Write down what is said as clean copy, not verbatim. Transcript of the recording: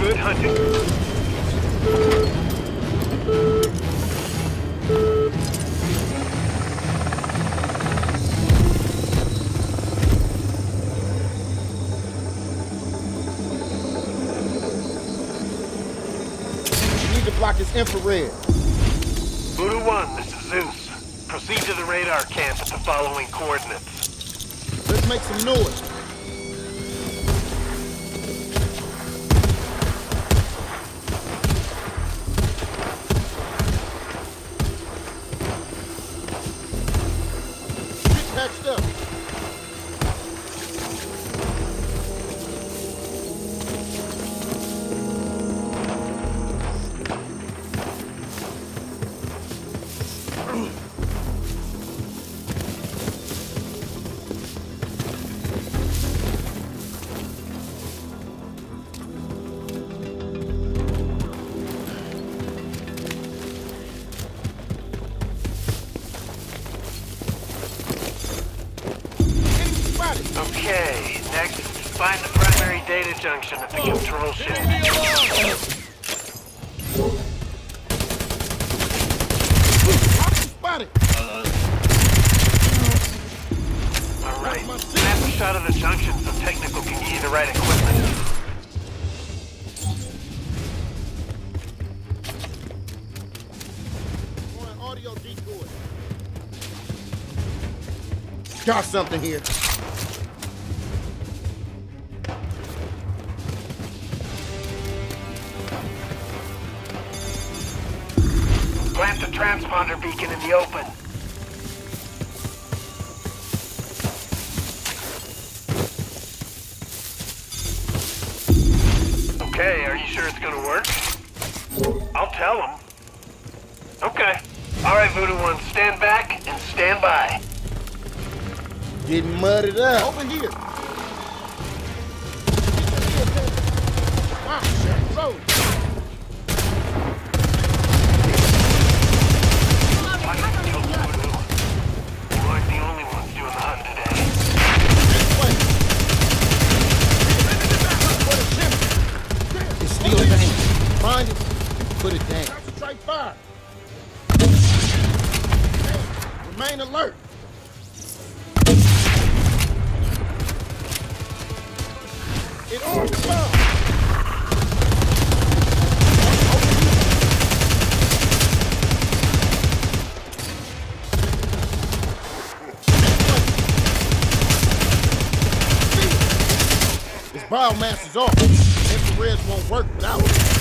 Good hunting. Block his infrared. Voodoo 1, this is Zeus. Proceed to the radar camp at the following coordinates. Let's make some noise. Get patched up. Okay, next, find the primary data junction at the control shaft. Spotted! Alright, snap a shot of the junction so technical can get you the right equipment. Audio decoy. Got something here. Plant the transponder beacon in the open. Okay, are you sure it's gonna work? I'll tell them. Okay. Alright, Voodoo 1, stand back and stand by. Getting mudded up. Over here. Wow, shit, road. Find it and put it down. Strike fire. Remain alert. It armed the bomb. This biomass is off. Infrareds won't work without it.